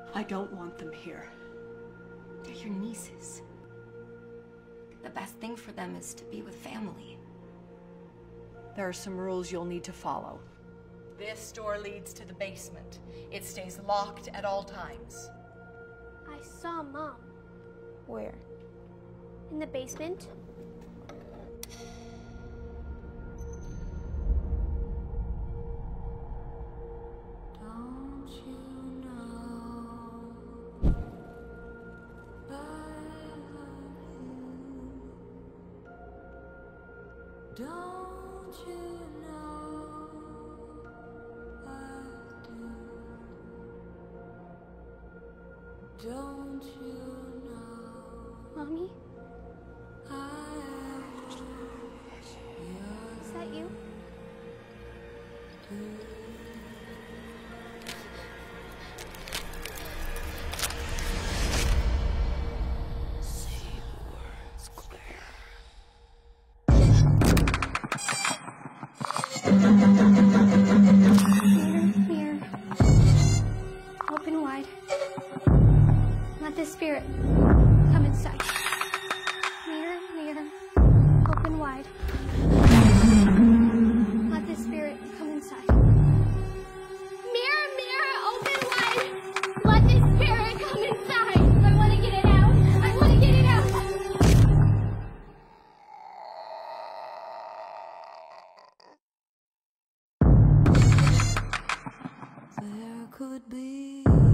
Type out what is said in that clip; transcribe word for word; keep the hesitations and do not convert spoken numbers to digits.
I don't want them here. They're your nieces. The best thing for them is to be with family. There are some rules you'll need to follow. This door leads to the basement. It stays locked at all times. I saw Mom. Where? In the basement. Don't you know I love you? Don't you know I do? Don't you know Mommy? I Is that you? Mirror, open wide. Let the spirit come inside. Mirror, mirror, open wide. Let the spirit come inside. Mirror, mirror, open wide. Let the spirit come inside. I want to get it out. I want to get it out. There could be